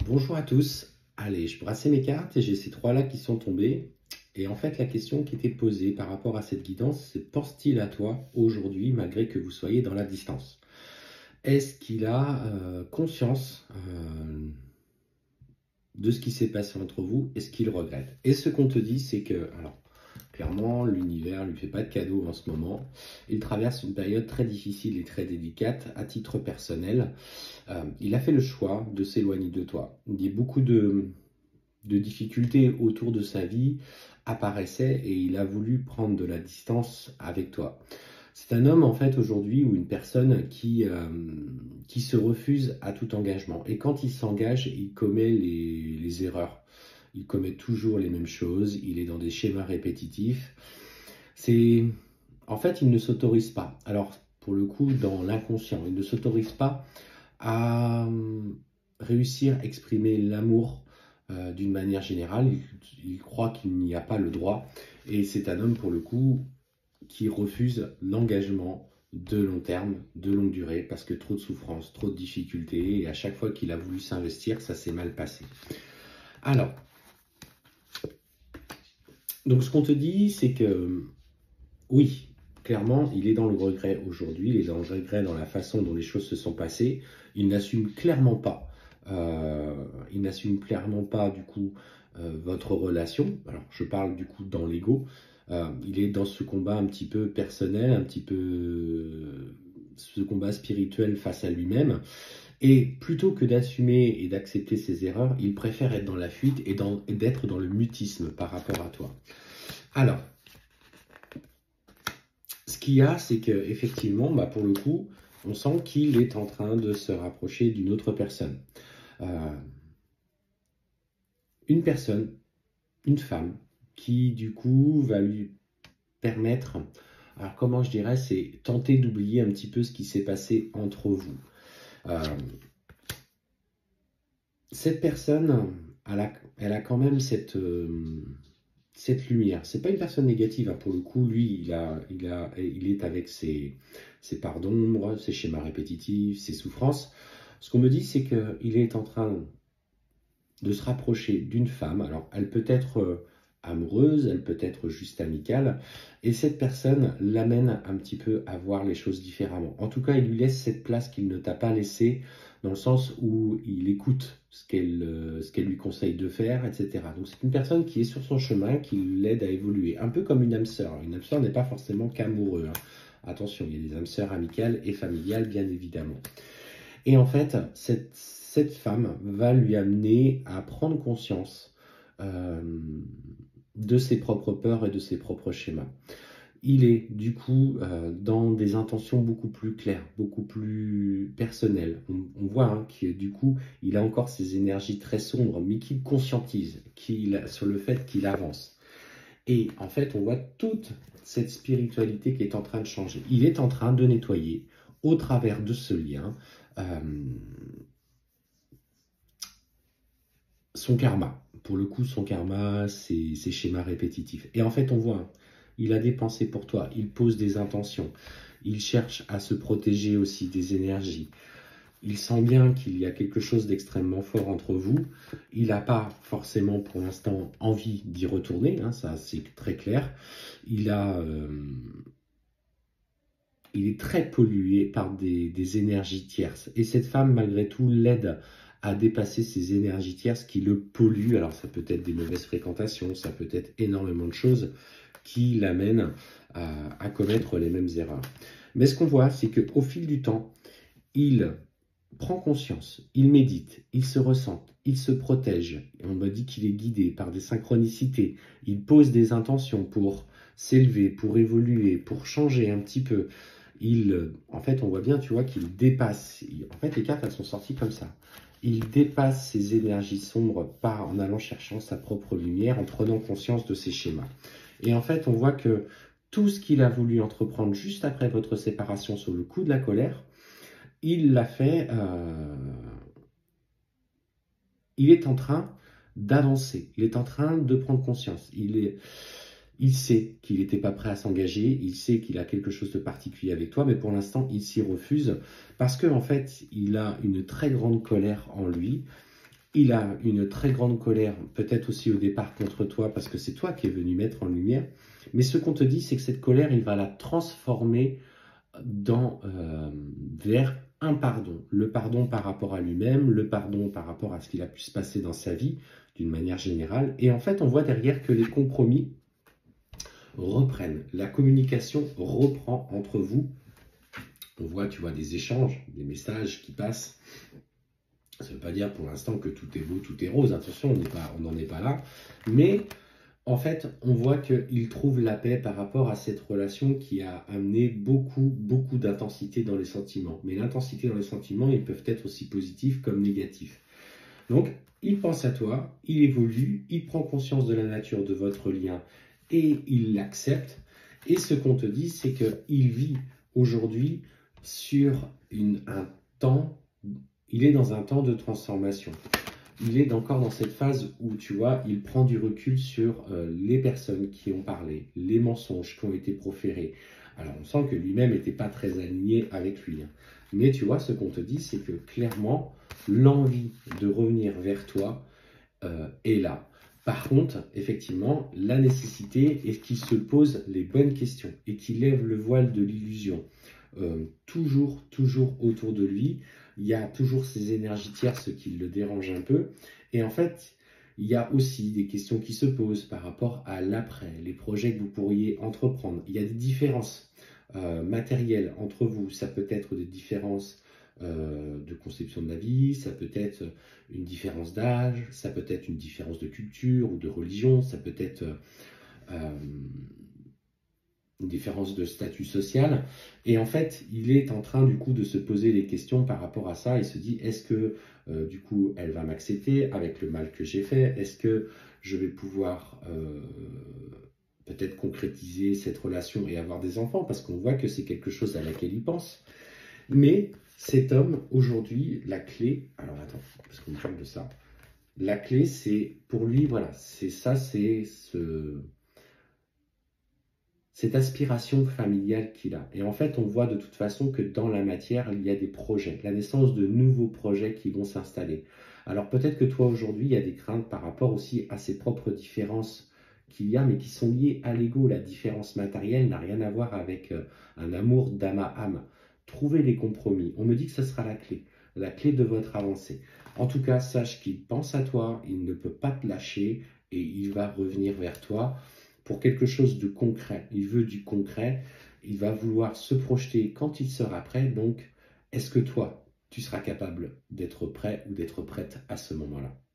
Bonjour à tous. Allez, je brassais mes cartes et j'ai ces trois-là qui sont tombés. Et en fait, la question qui était posée par rapport à cette guidance, c'est pense-t-il à toi aujourd'hui, malgré que vous soyez dans la distance? Est-ce qu'il a conscience de ce qui s'est passé entre vous? Est-ce qu'il regrette? Et ce qu'on te dit, c'est que, alors, clairement, l'univers ne lui fait pas de cadeau en ce moment. Il traverse une période très difficile et très délicate à titre personnel. Il a fait le choix de s'éloigner de toi. Il y a beaucoup de difficultés autour de sa vie apparaissaient et il a voulu prendre de la distance avec toi. C'est un homme en fait aujourd'hui ou une personne qui se refuse à tout engagement. Et quand il s'engage, il commet les erreurs. Il commet toujours les mêmes choses, il est dans des schémas répétitifs. En fait, il ne s'autorise pas. Alors, pour le coup, dans l'inconscient, il ne s'autorise pas à réussir à exprimer l'amour d'une manière générale. Il croit qu'il n'y a pas le droit. Et c'est un homme, pour le coup, qui refuse l'engagement de long terme, de longue durée, parce que trop de souffrance, trop de difficultés, et à chaque fois qu'il a voulu s'investir, ça s'est mal passé. Alors, donc ce qu'on te dit, c'est que oui, clairement, il est dans le regret aujourd'hui, il est dans le regret dans la façon dont les choses se sont passées, il n'assume clairement pas, du coup votre relation. Alors je parle du coup dans l'ego. Il est dans ce combat un petit peu personnel, un petit peu ce combat spirituel face à lui-même. Et plutôt que d'assumer et d'accepter ses erreurs, il préfère être dans la fuite et d'être dans le mutisme par rapport à toi. Alors, ce qu'il y a, c'est qu'effectivement, pour le coup, on sent qu'il est en train de se rapprocher d'une autre personne. Une personne, une femme, qui du coup va lui permettre, alors comment je dirais, c'est tenter d'oublier un petit peu ce qui s'est passé entre vous. Cette personne, elle a quand même cette lumière. C'est pas une personne négative, hein, pour le coup. Lui, il est avec ses parts d'ombre, ses schémas répétitifs, ses souffrances. Ce qu'on me dit, c'est qu'il est en train de se rapprocher d'une femme. Alors, elle peut être amoureuse, elle peut être juste amicale, et cette personne l'amène un petit peu à voir les choses différemment. En tout cas, il lui laisse cette place qu'il ne t'a pas laissée, dans le sens où il écoute ce qu'elle lui conseille de faire, etc. Donc c'est une personne qui est sur son chemin, qui l'aide à évoluer, un peu comme une âme sœur. Une âme sœur n'est pas forcément qu'amoureux, hein. Attention, il y a des âmes sœurs amicales et familiales, bien évidemment. Et en fait, cette femme va lui amener à prendre conscience de ses propres peurs et de ses propres schémas. Il est du coup dans des intentions beaucoup plus claires, beaucoup plus personnelles. On voit hein, que du coup, il a encore ces énergies très sombres, mais qu'il conscientise sur le fait qu'il avance. Et en fait, on voit toute cette spiritualité qui est en train de changer. Il est en train de nettoyer, au travers de ce lien, son karma. Pour le coup, son karma, c'est ses schémas répétitifs. Et en fait, on voit, il a des pensées pour toi, il pose des intentions, il cherche à se protéger aussi des énergies. Il sent bien qu'il y a quelque chose d'extrêmement fort entre vous. Il n'a pas forcément pour l'instant envie d'y retourner, hein, ça c'est très clair. Il est très pollué par des énergies tierces. Et cette femme, malgré tout, l'aide à dépasser ces énergies tierces qui le polluent. Alors ça peut être des mauvaises fréquentations, ça peut être énormément de choses qui l'amènent à commettre les mêmes erreurs. Mais ce qu'on voit, c'est qu'au fil du temps, il prend conscience, il médite, il se ressent, il se protège. Et on me dit qu'il est guidé par des synchronicités. Il pose des intentions pour s'élever, pour évoluer, pour changer un petit peu. En fait, on voit bien, tu vois, qu'il dépasse. En fait, les cartes, elles sont sorties comme ça. Il dépasse ses énergies sombres en allant chercher sa propre lumière, en prenant conscience de ses schémas. Et en fait, on voit que tout ce qu'il a voulu entreprendre juste après votre séparation sur le coup de la colère, il l'a fait, il est en train d'avancer, il est en train de prendre conscience. Il sait qu'il n'était pas prêt à s'engager, il sait qu'il a quelque chose de particulier avec toi, mais pour l'instant, il s'y refuse parce qu'en fait, il a une très grande colère en lui Il a une très grande colère, peut-être aussi au départ contre toi, parce que c'est toi qui es venu mettre en lumière. Mais ce qu'on te dit, c'est que cette colère, il va la transformer vers un pardon. Le pardon par rapport à lui-même, le pardon par rapport à ce qu'il a pu se passer dans sa vie, d'une manière générale. Et en fait, on voit derrière que les compromis reprennent. La communication reprend entre vous. On voit, tu vois, des échanges, des messages qui passent. Ça ne veut pas dire pour l'instant que tout est beau, tout est rose. Attention, on n'en est pas là. Mais en fait, on voit qu'il trouve la paix par rapport à cette relation qui a amené beaucoup, beaucoup d'intensité dans les sentiments. Mais l'intensité dans les sentiments, ils peuvent être aussi positifs comme négatifs. Donc, il pense à toi, il évolue, il prend conscience de la nature de votre lien et il l'accepte. Et ce qu'on te dit, c'est qu'il vit aujourd'hui sur un temps, il est dans un temps de transformation. Il est encore dans cette phase où, tu vois, il prend du recul sur les personnes qui ont parlé, les mensonges qui ont été proférés. Alors, on sent que lui-même n'était pas très aligné avec lui. Mais tu vois, ce qu'on te dit, c'est que clairement, l'envie de revenir vers toi est là. Par contre, effectivement, la nécessité est qu'il se pose les bonnes questions et qu'il lève le voile de l'illusion. Toujours autour de lui, il y a toujours ces énergies tierces qui le dérangent un peu. Et en fait, il y a aussi des questions qui se posent par rapport à l'après, les projets que vous pourriez entreprendre. Il y a des différences matérielles entre vous. Ça peut être des différences de conception de la vie, ça peut être une différence d'âge, ça peut être une différence de culture ou de religion, ça peut être une différence de statut social. Et en fait, il est en train du coup de se poser des questions par rapport à ça. Il se dit, est-ce que du coup, elle va m'accepter avec le mal que j'ai fait? Est-ce que je vais pouvoir peut-être concrétiser cette relation et avoir des enfants? Parce qu'on voit que c'est quelque chose à laquelle il pense. Mais cet homme, aujourd'hui, la clé... Alors attends, parce qu'on me parle de ça. La clé, c'est pour lui, voilà, c'est ça, c'est cette aspiration familiale qu'il a. Et en fait, on voit de toute façon que dans la matière, il y a des projets, la naissance de nouveaux projets qui vont s'installer. Alors peut-être que toi, aujourd'hui, il y a des craintes par rapport aussi à ses propres différences qu'il y a, mais qui sont liées à l'ego. La différence matérielle n'a rien à voir avec un amour d'âme à âme. Trouvez les compromis. On me dit que ce sera la clé de votre avancée. En tout cas, sache qu'il pense à toi, il ne peut pas te lâcher et il va revenir vers toi pour quelque chose de concret. Il veut du concret, il va vouloir se projeter quand il sera prêt. Donc, est-ce que toi, tu seras capable d'être prêt ou d'être prête à ce moment-là?